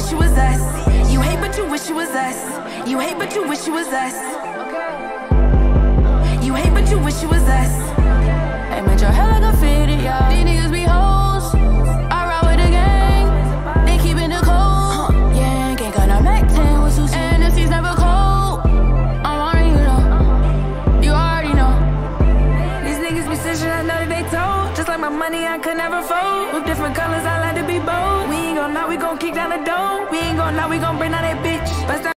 wish it was us. You hate but you wish it was us. You hate but you wish it was us. You hate but you wish it was us. Hey, met your hair like a fitted, y'all. These niggas be hoes. I ride with the gang. They keepin' the code. Yeah, ain't got no Mac 10 with Susie. And if she's never cold, I'm already know. You already know. These niggas be snitching, I know that they told. Just like my money, I could never fold. With different colors, I like to be bold. We ain't gon' lie, we gon' kick down the door. We ain't gon' lie, we gon' bring down that bitch.